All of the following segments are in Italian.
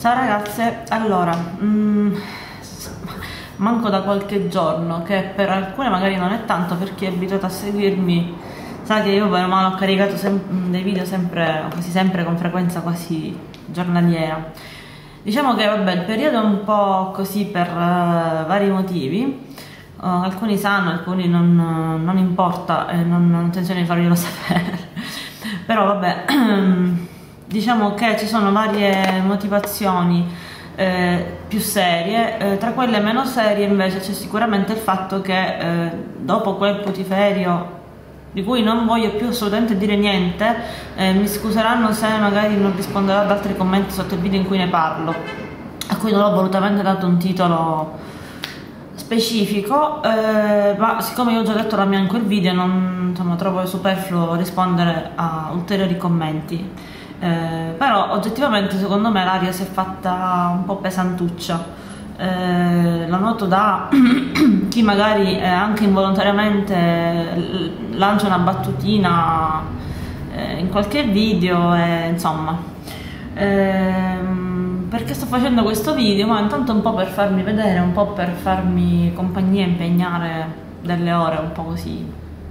Ciao ragazze, allora, manco da qualche giorno, che per alcune magari non è tanto, perché è abituata a seguirmi, sa che io bene o male ho caricato dei video quasi sempre con frequenza quasi giornaliera. Diciamo che vabbè, il periodo è un po' così per vari motivi, alcuni sanno, alcuni non importa e non ho intenzione di farglielo sapere, però vabbè. Diciamo che ci sono varie motivazioni più serie, tra quelle meno serie invece c'è sicuramente il fatto che dopo quel putiferio, di cui non voglio più assolutamente dire niente, mi scuseranno se magari non risponderò ad altri commenti sotto il video in cui ne parlo, a cui non ho volutamente dato un titolo specifico, ma siccome io ho già detto la mia in quel video, insomma, trovo superfluo rispondere a ulteriori commenti. Però oggettivamente secondo me l'aria si è fatta un po' pesantuccia, lo noto da chi magari anche involontariamente lancia una battutina in qualche video, insomma, perché sto facendo questo video? Ma intanto un po' per farmi vedere, un po' per farmi compagnia e impegnare delle ore un po' così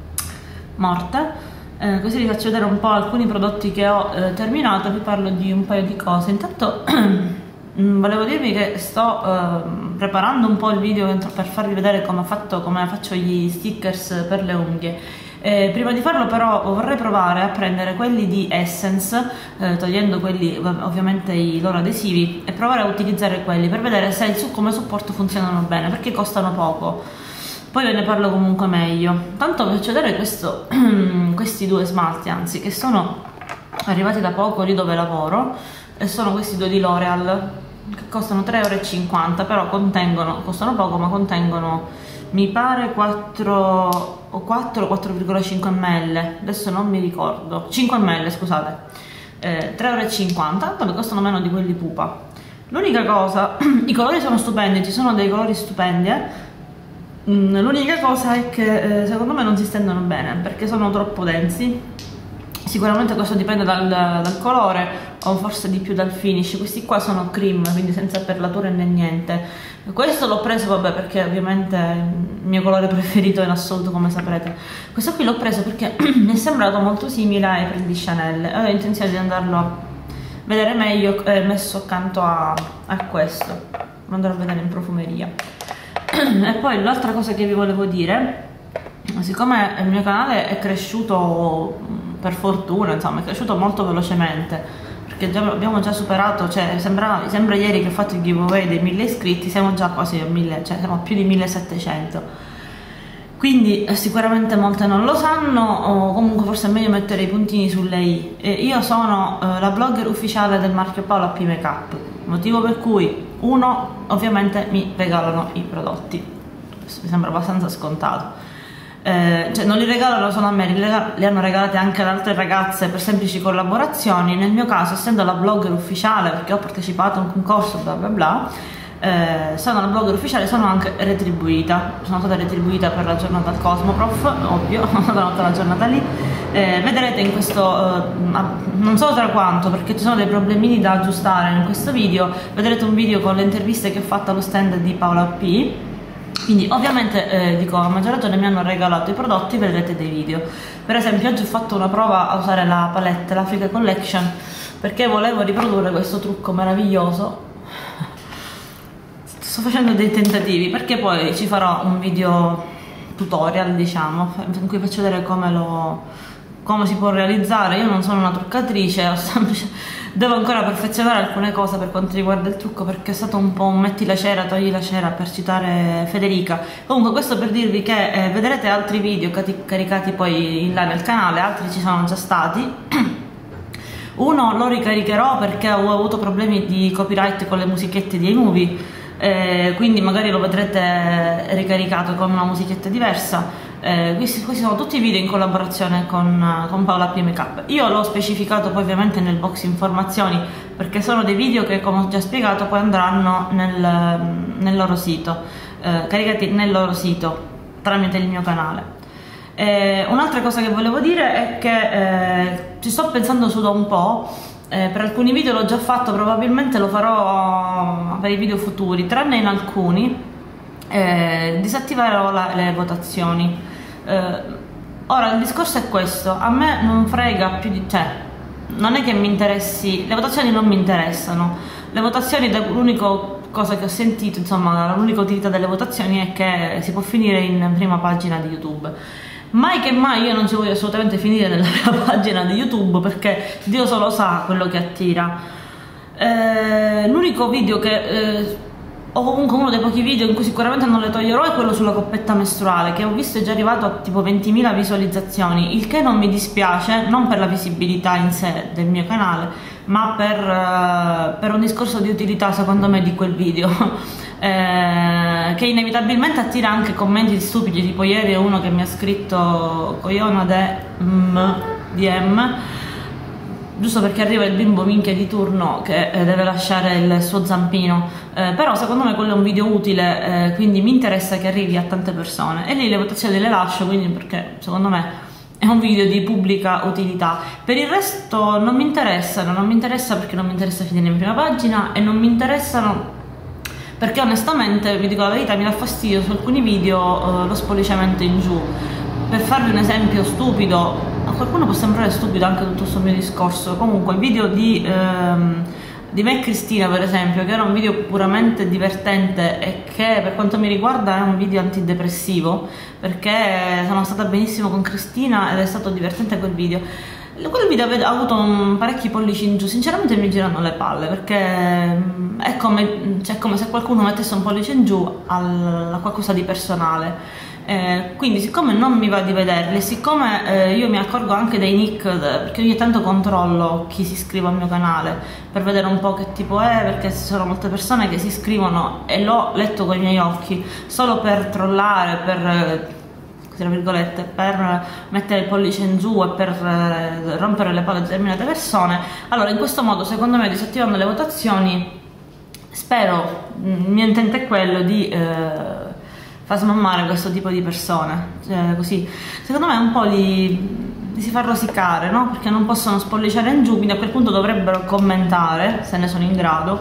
morte. Così vi faccio vedere un po' alcuni prodotti che ho terminato, vi parlo di un paio di cose. Intanto volevo dirvi che sto preparando un po' il video per farvi vedere come faccio gli stickers per le unghie. Prima di farlo però vorrei provare a prendere quelli di Essence, togliendo quelli ovviamente i loro adesivi, e provare a utilizzare quelli per vedere se come supporto funzionano bene, perché costano poco. Poi ve ne parlo comunque meglio. Tanto vi faccio vedere questi due smalti, anzi, che sono arrivati da poco lì dove lavoro, e sono questi due di L'Oreal, che costano 3,50 €, però costano poco, ma contengono, mi pare, 4 o 4,5 ml, adesso non mi ricordo, 5 ml, scusate, 3,50 €, tanto costano meno di quelli pupa. L'unica cosa, i colori sono stupendi, ci sono dei colori stupendi, l'unica cosa è che secondo me non si stendono bene perché sono troppo densi. Sicuramente questo dipende dal colore, o forse di più dal finish. Questi qua sono cream, quindi senza perlature né niente. Questo l'ho preso, vabbè, perché ovviamente è il mio colore preferito in assoluto, come saprete. Questo qui l'ho preso perché mi è sembrato molto simile ai prendi Chanel, avevo intenzione di andarlo a vedere meglio messo accanto a questo, lo andrò a vedere in profumeria. E poi l'altra cosa che vi volevo dire, siccome il mio canale è cresciuto, per fortuna, insomma, è cresciuto molto velocemente, perché abbiamo già superato, cioè sembra ieri che ho fatto il giveaway dei 1000 iscritti, siamo già quasi a 1000, cioè siamo a più di 1700, quindi sicuramente molte non lo sanno, o comunque forse è meglio mettere i puntini sulle i. Io sono la blogger ufficiale del marchio Paola P Makeup, motivo per cui, uno, ovviamente mi regalano i prodotti, questo mi sembra abbastanza scontato, cioè non li regalano solo a me, li hanno regalati anche ad altre ragazze per semplici collaborazioni. Nel mio caso, essendo la blogger ufficiale, perché ho partecipato a un concorso bla bla bla, sono la blogger ufficiale, sono anche retribuita, sono stata retribuita per la giornata al Cosmoprof, ovvio, sono stata la giornata lì. Vedrete in questo, non so tra quanto, perché ci sono dei problemini da aggiustare in questo video, vedrete un video con le interviste che ho fatto allo stand di Paola P. Quindi ovviamente dico, a maggior ragione mi hanno regalato i prodotti, vedrete dei video. Per esempio oggi ho fatto una prova a usare la palette, l'Africa Collection, perché volevo riprodurre questo trucco meraviglioso. Sto facendo dei tentativi, perché poi ci farò un video tutorial, diciamo, in cui faccio vedere come si può realizzare. Io non sono una truccatrice, devo ancora perfezionare alcune cose per quanto riguarda il trucco, perché è stato un po' un metti la cera, togli la cera, per citare Federica. Comunque questo per dirvi che vedrete altri video caricati poi in là nel canale, altri ci sono già stati. Uno lo ricaricherò perché ho avuto problemi di copyright con le musichette di iMovie, quindi magari lo vedrete ricaricato con una musichetta diversa. Questi sono tutti video in collaborazione con Paola P Makeup. Io l'ho specificato poi ovviamente nel box informazioni, perché sono dei video che, come ho già spiegato, poi andranno nel loro sito, caricati nel loro sito tramite il mio canale. Un'altra cosa che volevo dire è che ci sto pensando su da un po', per alcuni video l'ho già fatto, probabilmente lo farò per i video futuri, tranne in alcuni. Disattiverò le votazioni. Ora il discorso è questo: a me non frega più di... cioè, non è che mi interessi, le votazioni non mi interessano. Le votazioni, l'unica cosa che ho sentito, insomma, l'unica utilità delle votazioni è che si può finire in prima pagina di YouTube. Mai che mai io non ci voglio assolutamente finire nella prima pagina di YouTube, perché Dio solo sa quello che attira. L'unico video che o comunque uno dei pochi video in cui sicuramente non le toglierò è quello sulla coppetta mestruale, che ho visto è già arrivato a tipo 20.000 visualizzazioni, il che non mi dispiace, non per la visibilità in sé del mio canale, ma per un discorso di utilità secondo me di quel video, che inevitabilmente attira anche commenti stupidi, tipo ieri uno che mi ha scritto cogliona DM, giusto perché arriva il bimbo minchia di turno che deve lasciare il suo zampino, però secondo me quello è un video utile, quindi mi interessa che arrivi a tante persone, e lì le votazioni le lascio, quindi, perché secondo me è un video di pubblica utilità. Per il resto non mi interessano, non mi interessa perché non mi interessa finire in prima pagina, e non mi interessano perché onestamente, vi dico la verità, mi dà fastidio su alcuni video lo spolliciamento in giù. Per farvi un esempio stupido, a qualcuno può sembrare stupido anche tutto questo mio discorso, comunque il video di me e Cristina, per esempio, che era un video puramente divertente e che per quanto mi riguarda è un video antidepressivo, perché sono stata benissimo con Cristina ed è stato divertente quel video. Quel video ha avuto parecchi pollici in giù, sinceramente mi girano le palle, perché è come se qualcuno mettesse un pollice in giù a qualcosa di personale. Quindi siccome non mi va di vederli, siccome io mi accorgo anche dei nick, perché ogni tanto controllo chi si iscrive al mio canale per vedere un po' che tipo è, perché ci sono molte persone che si iscrivono, e l'ho letto con i miei occhi, solo per trollare, per tra virgolette, per mettere il pollice in giù e per rompere le palle a determinate persone. Allora in questo modo, secondo me, disattivando le votazioni, spero, il mio intento è quello di fa smammare questo tipo di persone, cioè, così secondo me un po' li si fa rosicare, no? Perché non possono spolliciare in giù, quindi a quel punto dovrebbero commentare se ne sono in grado,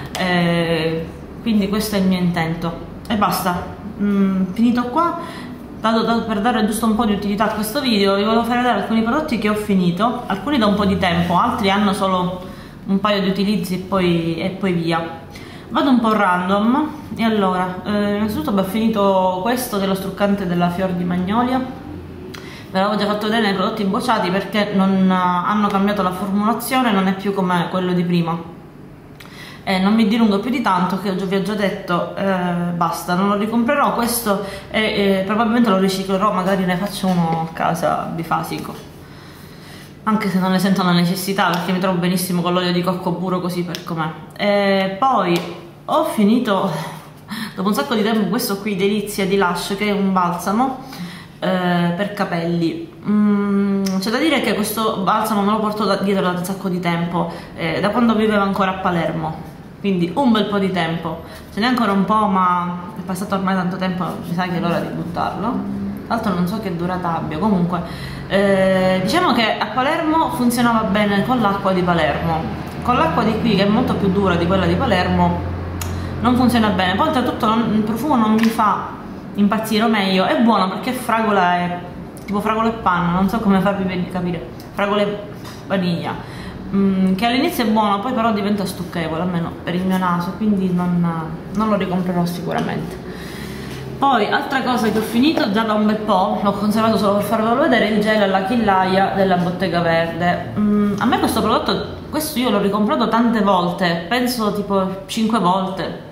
quindi questo è il mio intento e basta. Finito qua, per dare giusto un po' di utilità a questo video, vi volevo fare vedere alcuni prodotti che ho finito, alcuni da un po' di tempo, altri hanno solo un paio di utilizzi e poi via. Vado un po' random, e allora, innanzitutto ho finito questo dello struccante della Fior di Magnolia. Ve l'avevo già fatto vedere nei prodotti bocciati perché non hanno cambiato la formulazione, non è più come quello di prima. Non mi dilungo più di tanto, che vi ho già detto, basta, non lo ricomprerò questo e probabilmente lo riciclerò, magari ne faccio uno a casa bifasico, anche se non ne sento la necessità perché mi trovo benissimo con l'olio di cocco puro così per com'è. Poi ho finito dopo un sacco di tempo questo qui, Delizia di Lush, che è un balsamo per capelli. C'è da dire che questo balsamo me lo porto dietro da un sacco di tempo, da quando vivevo ancora a Palermo, quindi un bel po' di tempo, ce n'è ancora un po', ma è passato ormai tanto tempo, mi sa che è l'ora di buttarlo. Tra l'altro non so che durata abbia, comunque diciamo che a Palermo funzionava bene con l'acqua di Palermo, con l'acqua di qui, che è molto più dura di quella di Palermo, non funziona bene. Poi oltretutto il profumo non mi fa impazzire, o meglio è buono perché fragola è tipo fragola e panna, non so come farvi capire, fragola e vaniglia, che all'inizio è buono, poi però diventa stucchevole, almeno per il mio naso, quindi non lo ricomprerò sicuramente. Poi altra cosa che ho finito già da un bel po', l'ho conservato solo per farvelo vedere, il gel alla Chillaia della Bottega Verde. A me questo prodotto, questo io l'ho ricomprato tante volte, penso tipo 5 volte,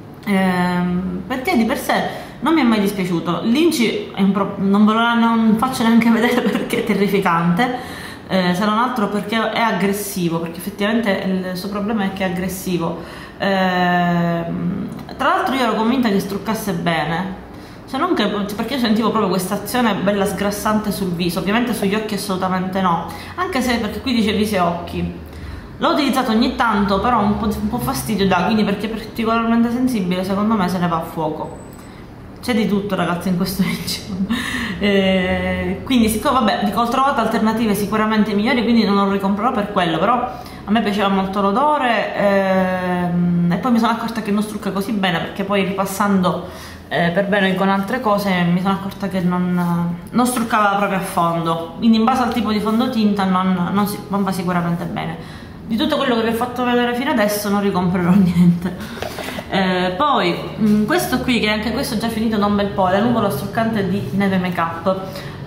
perché di per sé non mi è mai dispiaciuto. L'inci non faccio neanche vedere perché è terrificante, se non altro perché è aggressivo, perché effettivamente il suo problema è che è aggressivo. Tra l'altro io ero convinta che struccasse bene, cioè non che, perché io sentivo proprio questa azione bella sgrassante sul viso, ovviamente sugli occhi assolutamente no, anche se, perché qui dice viso e occhi. L'ho utilizzato ogni tanto, però un po' fastidio dà, quindi perché è particolarmente sensibile secondo me se ne va a fuoco. c'è di tutto ragazzi in questo video. Quindi siccome vabbè, dico, ho trovato alternative sicuramente migliori, quindi non lo ricomprerò per quello, però a me piaceva molto l'odore, e poi mi sono accorta che non strucca così bene, perché poi ripassando per bene con altre cose mi sono accorta che non struccava proprio a fondo, quindi in base al tipo di fondotinta non va sicuramente bene. Di tutto quello che vi ho fatto vedere fino adesso non ricomprerò niente. Poi questo qui, che anche questo è già finito da un bel po', è la nuvola struccante di Neve Makeup.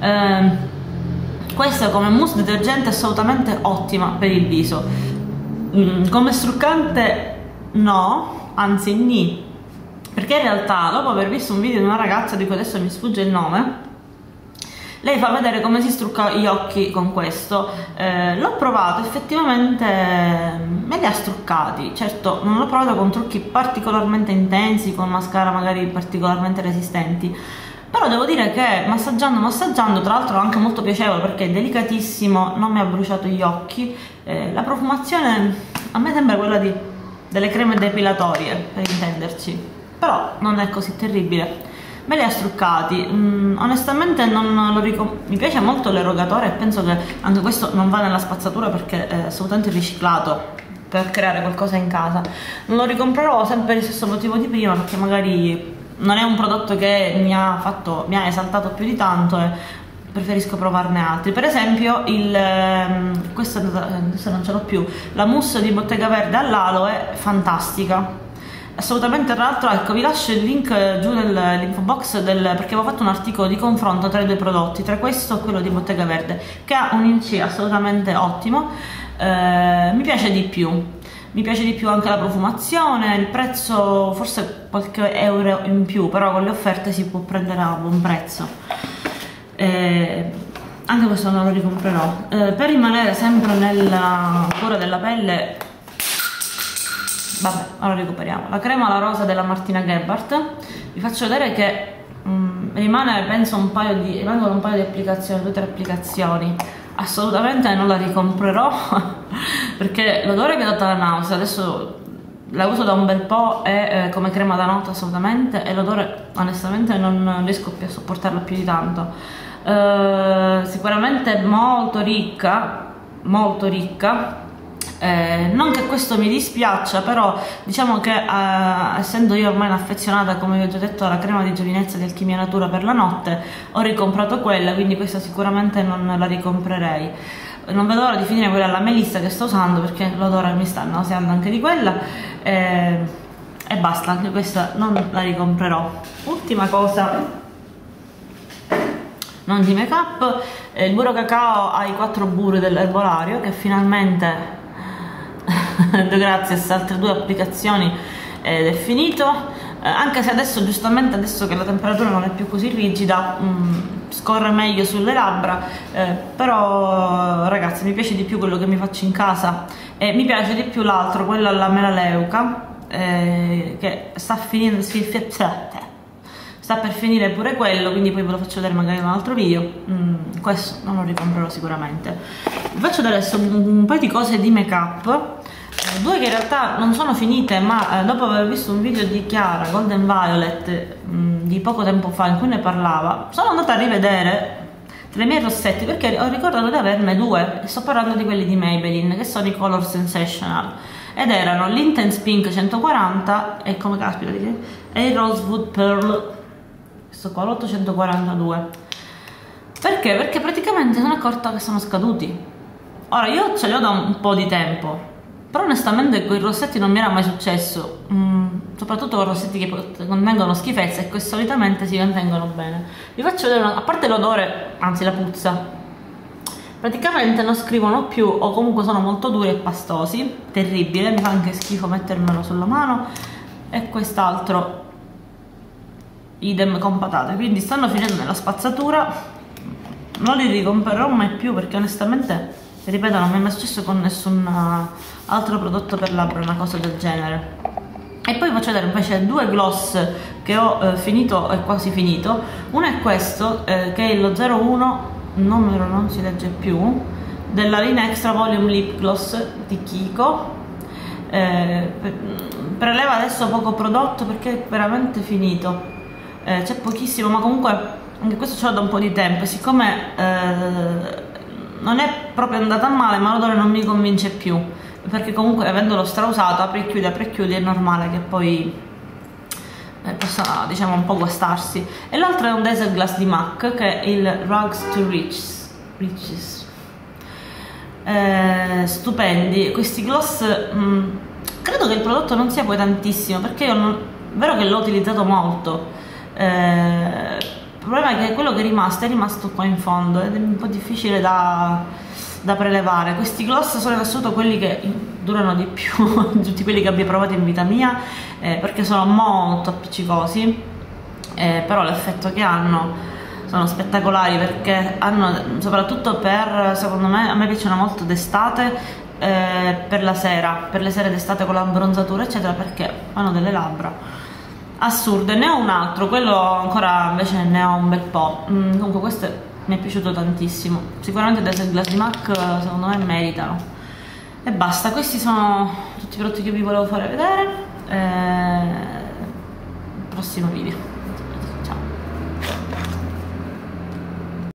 Questa come mousse detergente è assolutamente ottima per il viso. Come struccante no, anzi ni, perché in realtà dopo aver visto un video di una ragazza di cui adesso mi sfugge il nome, lei fa vedere come si strucca gli occhi con questo. L'ho provato, effettivamente me li ha struccati. Certo non l'ho provato con trucchi particolarmente intensi, con mascara magari particolarmente resistenti, però devo dire che massaggiando, tra l'altro anche molto piacevole perché è delicatissimo, non mi ha bruciato gli occhi. La profumazione a me sembra quella delle creme depilatorie, per intenderci, però non è così terribile. Me li ha struccati, onestamente non lo mi piace molto l'erogatore e penso che anche questo non va nella spazzatura perché è assolutamente riciclato per creare qualcosa in casa. Non lo ricomprerò sempre per il stesso motivo di prima, perché magari non è un prodotto che mi ha esaltato più di tanto e preferisco provarne altri. Per esempio questa adesso non ce l'ho più, la mousse di Bottega Verde all'aloe è fantastica, assolutamente. Tra l'altro, ecco, vi lascio il link giù nell'info box perché avevo fatto un articolo di confronto tra i due prodotti, tra questo e quello di Bottega Verde, che ha un INC assolutamente ottimo. Mi piace di più anche la profumazione, il prezzo forse qualche euro in più, però con le offerte si può prendere a buon prezzo. Anche questo non lo ricomprerò. Per rimanere sempre nella cura della pelle, vabbè, ora recuperiamo la crema alla rosa della Martina Gebhardt. Vi faccio vedere che rimane, penso, rimangono un paio di applicazioni, 2 o 3 applicazioni. Assolutamente non la ricomprerò perché l'odore mi ha dato la nausea. Adesso la uso da un bel po' e come crema da notte assolutamente, e l'odore onestamente non riesco più a sopportarlo più di tanto. Sicuramente molto ricca, non che questo mi dispiaccia, però diciamo che essendo io ormai affezionata, come vi ho già detto, alla crema di giovinezza di Alchimia Natura per la notte, ho ricomprato quella, quindi questa sicuramente non la ricomprerei. Non vedo l'ora di finire quella alla melissa che sto usando, perché l'odore mi sta nauseando anche di quella, e basta, anche questa non la ricomprerò. Ultima cosa, non di make up, il burro cacao ai 4 burri dell'erbolario, che finalmente grazie a altre 2 applicazioni ed è finito. Anche se adesso, giustamente adesso che la temperatura non è più così rigida, scorre meglio sulle labbra, però ragazzi mi piace di più quello che mi faccio in casa, e mi piace di più l'altro, quello alla melaleuca, che sta per finire pure quello, quindi poi ve lo faccio vedere magari in un altro video. Questo non lo ricomprerò sicuramente. Vi faccio vedere adesso un paio di cose di make up, 2 che in realtà non sono finite, ma dopo aver visto un video di Chiara Golden Violet di poco tempo fa in cui ne parlava, sono andata a rivedere tra i miei rossetti perché ho ricordato di averne 2, e sto parlando di quelli di Maybelline, che sono i Color Sensational, ed erano l'Intense Pink 140 e, come caspita, e il Rosewood Pearl, questo qua, l'842. Perché? Perché praticamente sono accorta che sono scaduti. Ora, io ce li ho da un po' di tempo, però onestamente con i rossetti non mi era mai successo, soprattutto con rossetti che contengono schifezze e che solitamente si mantengono bene. Vi faccio vedere, a parte l'odore, anzi la puzza, praticamente non scrivono più, o comunque sono molto duri e pastosi, terribile, mi fa anche schifo mettermelo sulla mano, e quest'altro idem con patate, quindi stanno finendo nella spazzatura, non li ricomprerò mai più perché onestamente, ripeto, non mi è mai successo con nessun altro prodotto per labbra una cosa del genere. E poi faccio vedere invece 2 gloss che ho finito e quasi finito. Uno è questo, che è lo 01, numero non si legge più, della linea Extra Volume Lip Gloss di Kiko. Preleva adesso poco prodotto perché è veramente finito. c'è pochissimo, ma comunque anche questo ce l'ho da un po' di tempo, e siccome non è proprio andata male, ma l'odore non mi convince più, perché comunque avendolo strausato, apri e chiudi, è normale che poi possa, diciamo, un po' guastarsi. E l'altro è un Desert Glass di MAC, che è il Rugs to Riches. Stupendi questi gloss. Credo che il prodotto non sia poi tantissimo, perché io non, vero che l'ho utilizzato molto, il problema è che quello che è rimasto qua in fondo ed è un po' difficile da prelevare. Questi gloss sono in assoluto quelli che durano di più di tutti quelli che abbia provato in vita mia, perché sono molto appiccicosi, però l'effetto che hanno sono spettacolari, perché hanno, soprattutto per, secondo me, a me piacciono molto d'estate, per la sera, per le sere d'estate con la bronzatura eccetera, perché hanno delle labbra assurde. Ne ho un altro, quello ancora invece ne ho un bel po'. Comunque questo mi è piaciuto tantissimo, sicuramente Desert Glass di MAC secondo me meritano. E basta, questi sono tutti i prodotti che vi volevo fare vedere. Prossimo video.